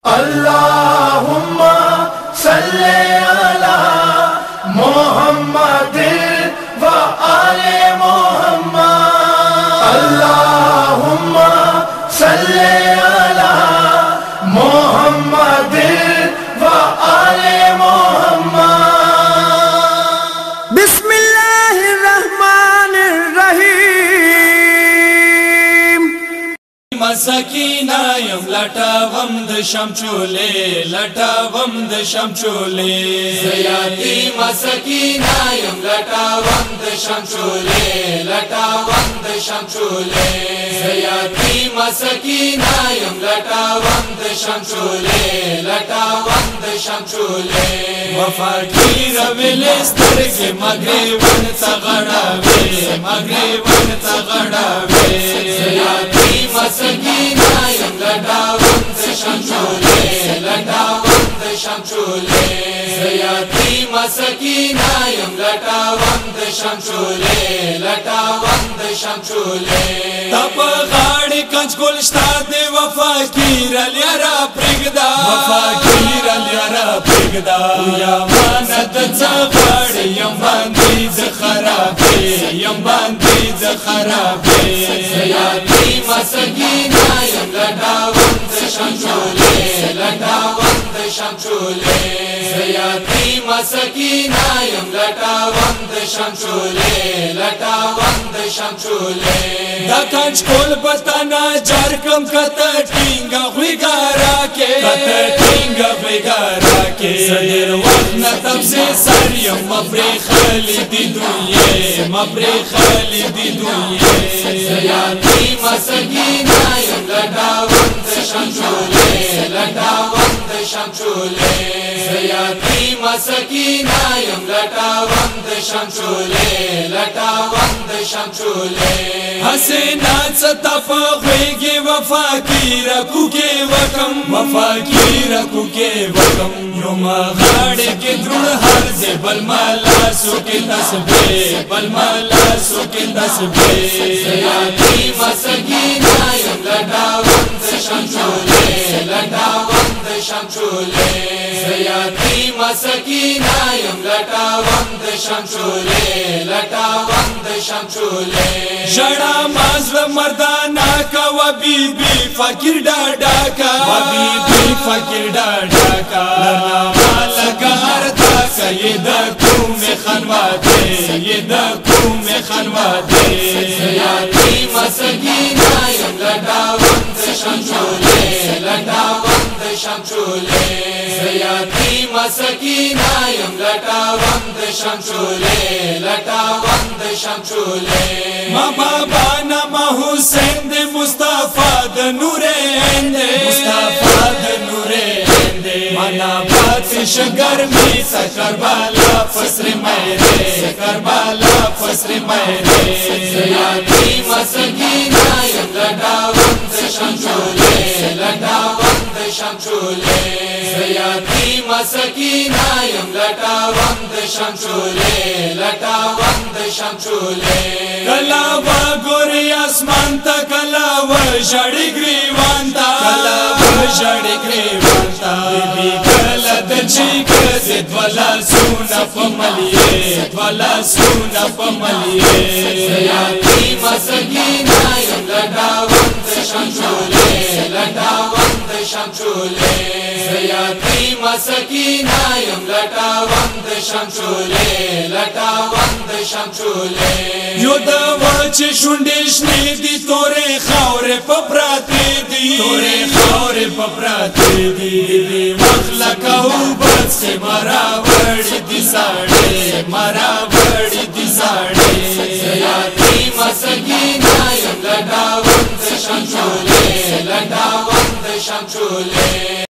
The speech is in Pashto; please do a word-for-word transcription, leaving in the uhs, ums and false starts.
Allahumma salli ala Muhammad wa ali Muhammad. Allahumma salli ala Muhammad wa ali Muhammad. Bismillahir Rahmanir Rahim. مسکینا یم لټاوم د شمچولې لټاوم د شمچولې زیاتی مسکینا یم لټاوم د شمچولې لټاوم د شمچولې زیاتی مسکینا یم لټاوم د شمچولې لټاوم د شمچولې وفاکیر ولسترګې مغربن تغړاوي مغربن تغړاوي زیاتی مسکینا یم لټاوم د شمچولې لټاوم د شمچولې زیاتی مسکینا یم لټاوم د شمچولې لټاوم د شمچولې تپ غاړي کنج ګل شتا دی وفاکیر الیرا پرګدا وفاکیر الیرا پرګدا یا مان د څغړې یم باندې ز خرابې یم باندې ز خرابې زیاتی مسکینا یم لټاوم د شمچولې لټاوم د شمچولې زیاتی مسکینا یم لټاوم د شمچولې لټاوم د شمچولې دا کنج کول پتانا جار کم کته ټینګه غویګارا کې کته ټینګه غویګارا کې زدر وخت نه تبسه سر یم مفری خالدی دنیا مفری خالدی دنیا زیاتی مسکینا یم لټاوم د شمچولې لټاوم د شمچولې زیاتی مسکینا یم لټاوم د شمچولې لټاوم د شمچولې حسین ستف خوږي وفاکیر کوکې وکم وفاکیر کوکې وکم یو ما غاړې کې درړ هر ځې بل مالا سو کې تسبیح بل مالا سو کې تسبیح زیاتی مسکینا یم لټاوم د شمچولې لټاوم د شمچولې زیاتی مسکینا یم لټاوم د شمچولې لټاوم د شمچولې ژړا مازل مردانا کا و بی بی فقیر ډاډا کا و بی بی فقیر ډاډا کا لنا مالګار تا کای د کوم خنواته ی د کوم خنواته زیاتی مسکینا یم لټاوم د شمچولې لټاوم د شمچولې زیاتی مسکینا یم لټاوم د شمچولې لټاوم د شمچولې ما بابا نما حسین د مصطفی د نور اند مصطفی د نور اند منا پات شګر می کربلا فسر مېره کربلا فسر مېره زیاتی مسکینا یم لټاوم د شمچولې لټاوم د شمچولې زیاتی مسکینا یم لټاوم د شمچولې لټاوم د شمچولې کلا و ګوري اسمان ته کلا و ژړې ګریوان ته کلا و ژړې ګریوان ته بي کلا د چی کزه دولا سونا پملې دولا سونا پملې زیاتی مسکینا یم لټاوم د شمچولې لټاوم د شمچولې زیاتی مسکینا یم لټاوم د شمچولې لټاوم د شمچولې یو د وچ شونډې شنې دي تورې خاورې په پراته دي تورې خاورې په پراته دي دی مخلا کو بس مرا وړې دي ساړې مرا وړې دي ساړې زیاتی مسکینا یم لټاوم د شمچولې لټاوم د شمچولې